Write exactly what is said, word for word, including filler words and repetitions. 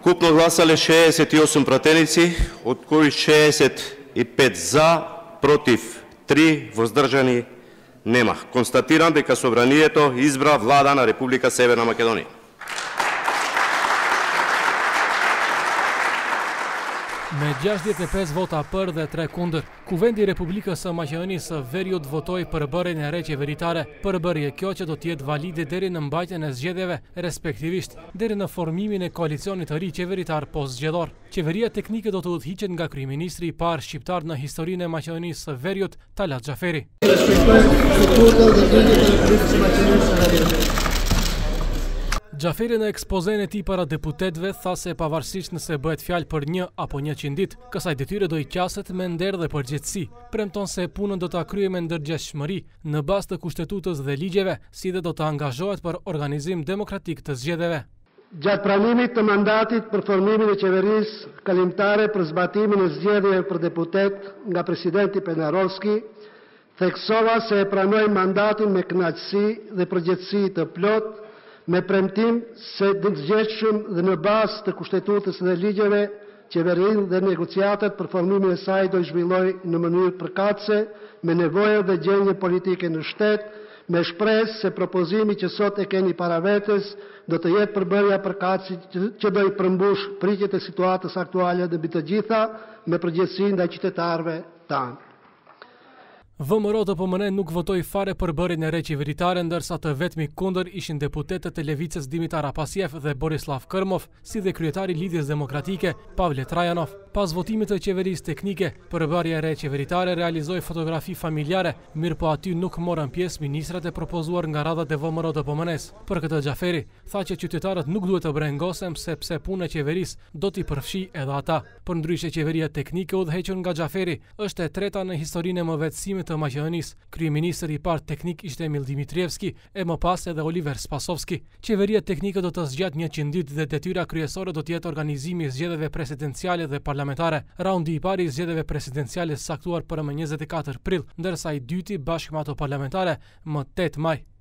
Ukupno glasali šezdeset osam protivnici, od kojih šezdeset pet za, protiv tri, vozdržani nema. Konstatiram дека собранието избра влада на Република Северна Македонија. Me gjashtëdhjetë e pesë vota për dhe tre kundër, Kuvendi i Republikës së Maqedonisë Veriut votoi për bërjen e re qeveritare, përbërje kjo që do të jetë valide deri në mbajtjen e zgjedhjeve, respektivisht deri në formimin e koalicionit të ri qeveritar postzgjedhor. Qeveria teknike do të udhëhiqet nga kryeministri i parë shqiptar në historinë e Maqedonisë së Veriut, Talat Xhaferi. Xhaferi në ekspozen e tij para deputetëve tha se pavarësisht nëse bëhet fjalë për një apo njëqind ditë, kësaj detyre do i qaset me nder dhe përgjegjësi. Premton se punën do ta kryejë me ndërgjegjshmëri në bazë të kushtetutës dhe ligjeve, si dhe do të angazhohet për organizim demokratik të zgjedhjeve. Gjatë pranimit të mandatit për formimin e qeverisë kalimtare për zbatimin e zgjedhjeve për deputet nga presidenti Penarovski, theksova se e pranoj mandatin me kënaqësi dhe përgjegjësi të plotë, me premtim se ndërgjegjshëm dhe në bazë të kushtetutës dhe ligjeve, qeverinë dhe negociatat për formimin e saj do i zhvilloj në mënyrë përkatëse, me nevojë dhe gjendje politike në shtet, me shpresë se propozimi që sot e keni para vetes do të jetë përbërja përkatëse që do i përmbush pritjet e situatës aktuale dhe mbi të gjitha me përgjegjësi ndaj qytetarëve tanë. V M R O D P M N nuk votoi fare për bërjen e re qeveritare, ndërsa të vetmi kundër ishin deputetët e Levicës Dimitar Apasjev dhe Borislav Kërmov, si dhe kryetari i Lidhjes Demokratike, Pavle Trajanov. Pas votimit të qeverisë teknike, përbërja e re qeveritare realizoi fotografi familjare, mirë po aty nuk morën pjesë ministrat e propozuar nga radhat e V M R O D P M N-s. Për këtë Xhaferi tha që qytetarët nuk duhet të brengosen sepse puna e qeverisë do t'i përfshi edhe ata. Përndryshe qeveria teknike udhëhequr nga Xhaferi është e treta në historinë e mëvetësimit të Maqedonisë. Kryeministri i parë teknik ishte Emil Dimitrievski, e më pas edhe Oliver Spasovski. Qeveria teknike do të zgjat njëqind ditë dhe detyra kryesore do të jetë organizimi i zgjedhjeve presidenciale dhe parlamentare. Raundi i parë i zgjedhjeve presidenciale saktuar për më njëzet e katër prill, ndërsa i dyti bashkë me ato parlamentare më tetë maj.